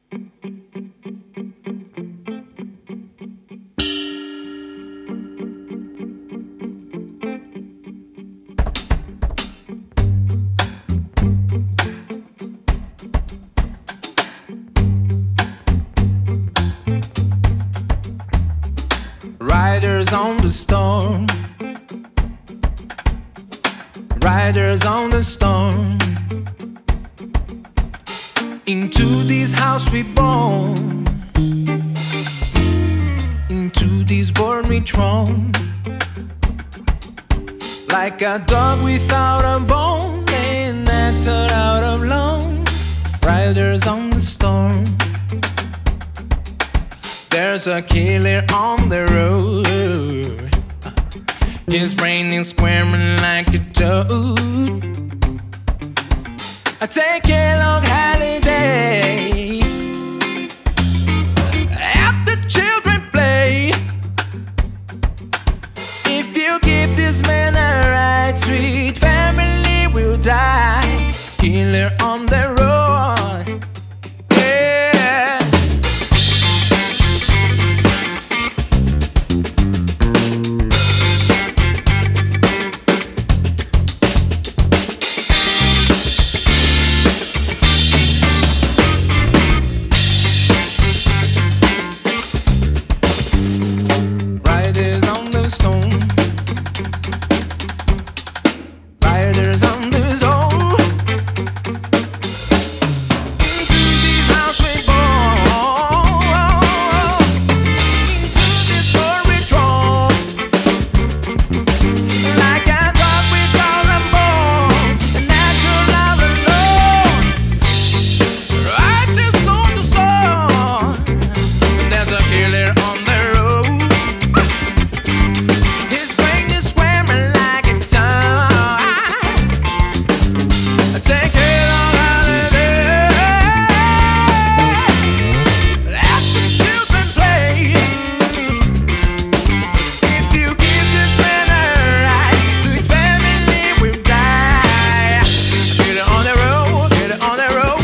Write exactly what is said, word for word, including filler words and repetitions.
Riders on the storm, riders on the storm. Into this house we born, into this world we thrown. Like a dog without a bone, and actor out of loan. Riders on the storm. There's a killer on the road. His brain is squirming like a toad. I take a long holiday. Help the children play. If you give this man a ride, sweet family will die. Killer on the road. Yeah. Riders on the stone. Riders on the stone. Into this house we born. Into this world we thrown. Like a dog without a bone, a natural out alone. Riders on the storm. There's a killer on the road. His brain is squirming like a toad. I take it on holiday. Let the children play. If you give this man a ride, sweet family will die. Get it on the road, get it on the road.